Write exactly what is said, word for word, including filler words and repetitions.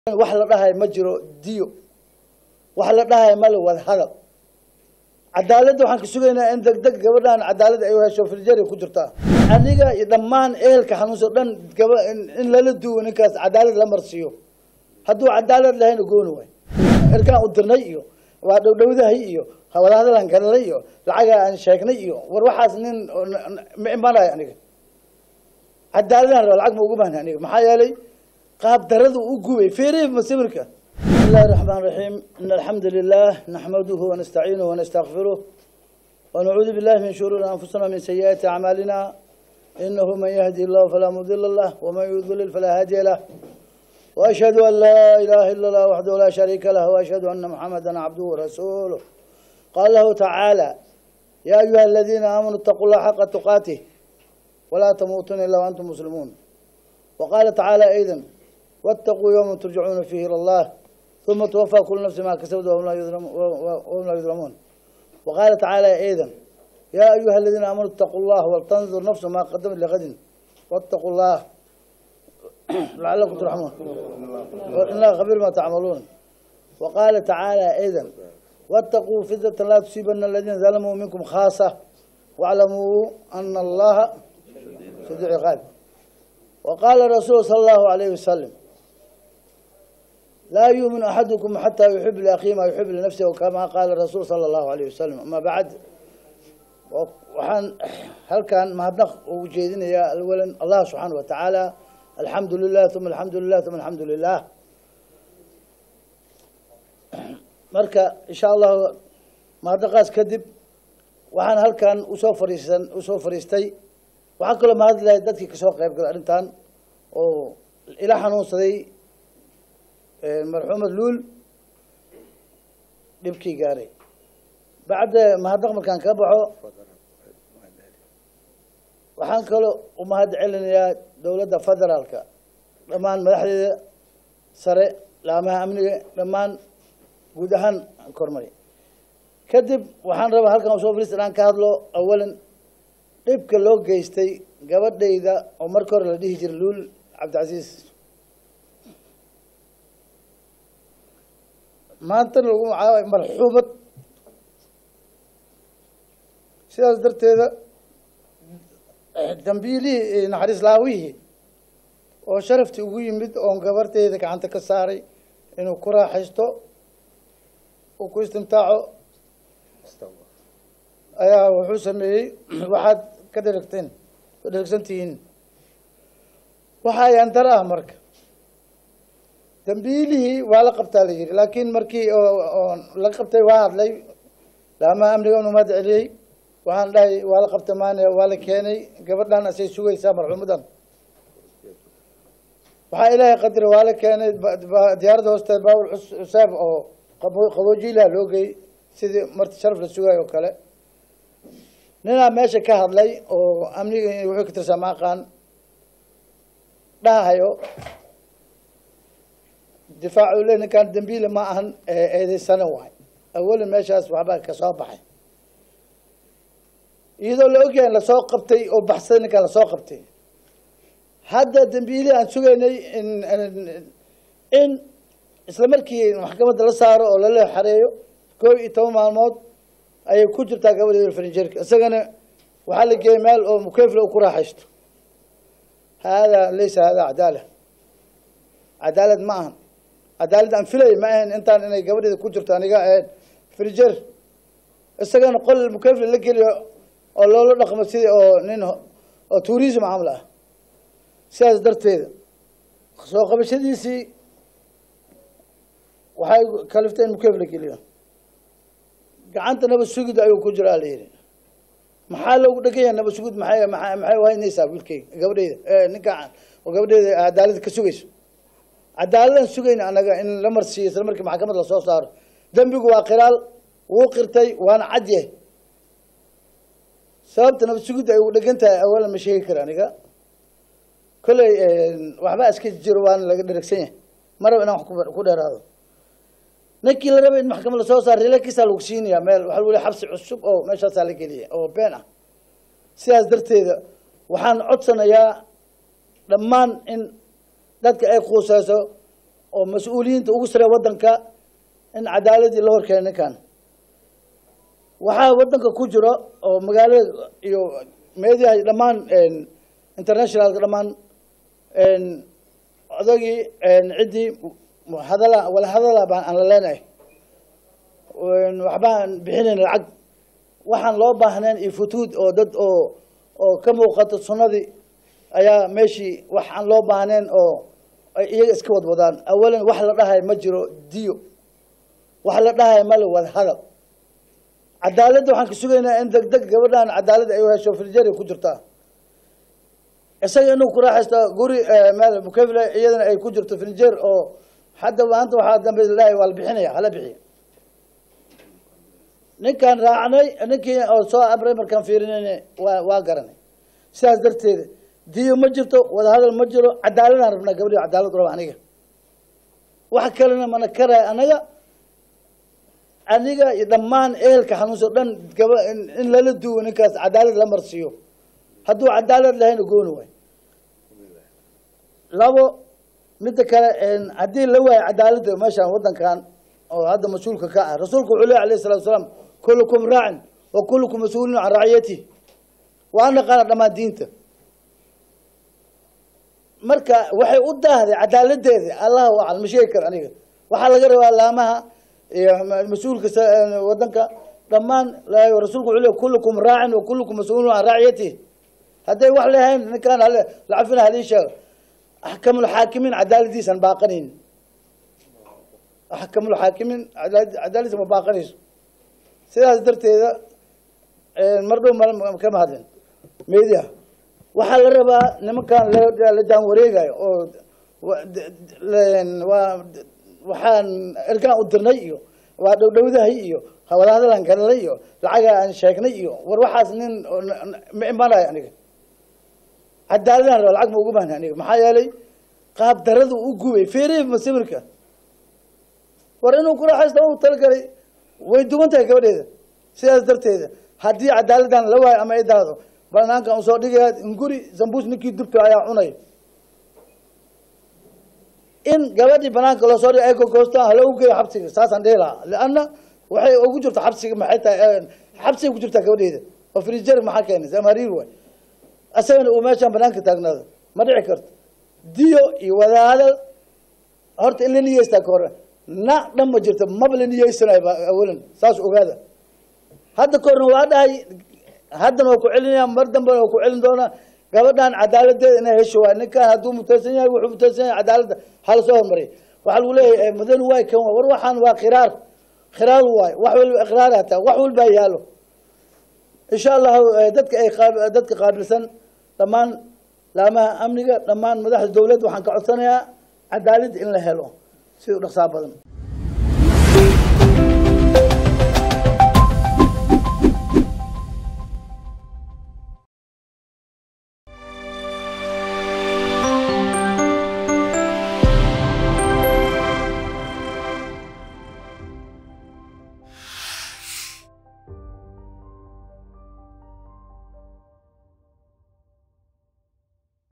wax la dhahay ma jiro diyo wax la dhahay ma la wada hadal cadaaladda waxaan ka sugaynaa in degdeg gabadhan cadaalad ay u hesho firjari ku jirta aniga iyo dhammaan ehelka xanuunsan dhan gaba in lala duwo ninkaas cadaalad la marsiyo hadduu cadaalad lahayn gooni way erkaan u dirnay iyo waa dhowdhowdahay iyo wada hadalan galay iyo lacaga aan sheegnay iyo war waxaas nin ma imanay aniga cadaaladna lacag ma ugu baahan aniga maxaa yeelay قاب درده وقوي فيري مسمرك بسم الله الرحمن الرحيم إن الحمد لله نحمده ونستعينه ونستغفره ونعوذ بالله من شرور أنفسنا ومن سيئات أعمالنا إنه من يهدي الله فلا مضل له ومن يضلل فلا هادي له وأشهد أن لا إله إلا الله وحده لا شريك له وأشهد أن محمدا عبده ورسوله قال له تعالى يا أيها الذين آمنوا اتقوا الله حق تقاته ولا تموتن إلا وأنتم مسلمون وقال تعالى أيضا واتقوا يوم ترجعون فيه إلى الله ثم توفى كل نفس ما كسبت وهم لا يظلمون وقال تعالى أيضا يا أيها الذين آمنوا اتقوا الله ولتنظر نفس ما قدمت لغد واتقوا الله لعلكم ترحمون إن الله خبير ما تعملون وقال تعالى أيضا واتقوا فتنة لا تصيبن الذين ظلموا منكم خاصة واعلموا أن الله شديد العقاب وقال الرسول صلى الله عليه وسلم لا يؤمن أحدكم حتى يحب لأخيه ما يحب لنفسه وكما قال الرسول صلى الله عليه وسلم أما بعد وحن هل كان ما هدنخ وجيدين يا الولن الله سبحانه وتعالى الحمد لله ثم الحمد لله ثم الحمد لله مركا إن شاء الله ما هدقاس كذب وحن هل كان أسوف فريستن أسوف فريستي waxaa kaloo mahad lahay dadkii ka soo qayb galay arrintan oo ila xanuunsaday marxuumad luul dhibkii gaaray bacda mahadnaq markaan ka baxo waxaan kaloo u mahad celinayaa dowladda federaalka dhammaan madaxdeeda sare laamaha amniga dhammaan guud ahaan kormari kadib waxaan rabaa halkan usoo fadhiista inaan ka hadlo awalan dhibka loo geystay gabadhayda oo marka hore la dhihi jiray luul cabdicasiis maantana lagu magacaabay marxuumad sidaas darteeda dambiilihii naxariis laawihii oo sharaftii ugu yimid oon gabarteyda gacanta ka saaray inuu ku raaxaysto uu ku istimtaaco ayaa wuxuu sameeyey waxaad ka dheragteen ka dheragsantihiin waxaa yandar ah marka dambiilihii waa la qabtaa la yidhi laakiin markii oo la qabtay waa hadlay laamaha amniga unu mahad celiyey waxaan dhahay waa la qabtay maane waa la keenay gabadhan asay sugaysaa marxuumadan waxaa ilaahay qadari waa la keenay diyaaradda hoosteed baawul xusaab oo qaboojiilaha loo geeyey sidii marti sharaf la sugayo oo kale ninaa meesha ka hadlay oo amniga wuxuu ka tirsaa maaqaan dhahayo difaacu le ninkaan dambiile ma ahan eedeysana waay awalan meeshaas waxbaa ka soo baxay iyadoo la ogyahay in lasoo qabtay oo baxsaday ninkaan lasoo qabtay hadda dambiile aan sugaynay in in isla markii maxkamadda la saaro oo lala xareeyo koob iyo toban maalmood ayay ku jirtaa gabadheeda farinjeerka isagana waxaa la geeyay meel oo mukayfle uu ku raaxaysto haadaa laysa haadaa cadaala cadaalad ma ahan cadaalad aan filay ma ahan intaan inay gabadheeda ku jirto aniga ahayn farinjeer isagana qol mukayfle la geliyo oo loola dhaqmo sidii oo nin oo tourism camal ah sidaas darteeda soo qabashadiisii waxay kaliftay in mukayfle geliyo gacanta nabad sugid ayuu ku jiraa la yidhi maxaa loogu dhegan yahay nabad sugid maxay maxay maxay waynaysaa wiilkayga gabadheyda ninka oo gabadheyda cadaalad ka sugayso cadaaladaan sugayna anaga in la marsiiyo isla markii maxkamad la soo saaro dembigu waa qiraal wuu qirtay waana cad yahay sababta nabad sugid ay ugu dhegan tahay awalan ma sheegi kara aniga kolley waxba iska jiro waana laga dheragsan yahay maraba inaan wax ku dheeraado ninkii la rabay in maxkamad la soo saaray reerkiisa lagu siinayaa meel waxa wali xabsi cusub oo meeshaas la geliyay oo been ah sidaas darteeda waxaan codsanayaa dhammaan in dadka ay quusayso oo mas'uuliyiinta ugu sare wadanka in cadaaladii la horkeenay kan waxa wadanka ku jiro oo magaalada iyo media dhamaan international dhamaan een adagii een cidii hadala wala hadala baan aan la leenahay waxbaan bixinayna lacag waxaan loo baahneen iyo futuud oo dad oo oo ka muuqato sunnadii ayaa meeshii waxaan loo baahneen oo iyaga iska wad wadaan awalan wax la dhahay ma jiro diyo wax la dhahay ma la wada hadal cadaaladda waxaan ka sugaynaa in degdeg gabadhan cadaalad ay u hesho filjari ku jirtaa isaga inuu ku raaxaysto guri meel mukafila iyadana ay ku jirto filjar oo hadda maanta waxaa dambe ilaahay waa la bixinaya hala bixiyo ninkan raacnay ninkii oo soo abray markaan fiirinayna waa waa garanay sidaas darteeda diyo ma jirto wada hadal ma jiro cadaaladaan rabnaa gabadhi cadaalad raba aniga wax kalena mana karay anaga aniga iyo dhammaan ehelka xanuunsan dhan gaba in lala duwo ninkaas cadaalad la marsiyo hadduu cadaalad lahayn gooni way labo midda kale haddii la waayo cadaaladda meeshaan wadankan oo hadda mas-uulka ka ah rasuulku wuxuu leeyahay alayhi salaatu wasalaam kullukum raacin wa kullukum mas-uulun can raciyatihi wa ana qaana dhammaan diinta marka waxay u daahday cadaaladdeeda allahu aclam ma sheegi karo aniga waxaa laga rabaa laamaha iyo mas-uulka wadanka dhammaan rasuulku wuxuu leeyahay kullukum raacin wa kullukum mas-uulun can raciyatihi hadday wax leeyahayn ninkaan lacafina hadii sheego أحكم الحاكمين عدالة سن باقنين أحكم الحاكمين عدالة ما باقنيش سيدا درت هذا المرضو كم هذا ميديا وحال الربا نمكان لدان وريقا وحان إركان قدرنيو ودوده هيو خولا هذا لان كان ليو لعجا أن شاكنيو وروحا سنين مئمانا يعني cadaaladaan raba lacag ma ugu baahna aniga maxaa yeelay qaab daradu u gubay feerey masawirka war inuu ku raaxaysto uu talgalay way duwan tahay gabadheeda sidaas darteeda haddii cadaaladaan la waayo ama ay daado banaanka uu soo dhigaya inguri zambuus ninkii dubta ayaa cunay in gabadhii banaanka loo soo dhigay ay gogoostaan hala u geeyo xabsiga saasaan dhihi lahaa lianna waxay ugu jirta xabsiga maxay tahay xabsiga ku jirtaa gabadheeda oo frijer maxaa keenay zamariir waay asagana uu meeshaan banaanka taagnaado ma dhici karto diyo iyo wada hadal horta in la niyeystaa ka hore na dhan ma jirto maba la niyeysanayo awalan saas ogaada hadda korna waa dhahay haddana waa ku celinaya mar dambena waa ku celin doonaa gabadhan cadaaladdeeda inay hesho waa ninkaan hadduu mutaysan yahay wuxuu mutaysan yahay cadaaladda hala soo hormariya waxaa lagu leeyahay mudan waay kan war waxaan waa khiraar khiraar waay wax walba iqraar hataa wax walbaa yaalo insha allah dadka ay dadka qaabilsan dhammaan laamaha amniga dhammaan madaxda dawladda waxaan ka codsanayaa cadaalad in la helo si u dhaqsaa badan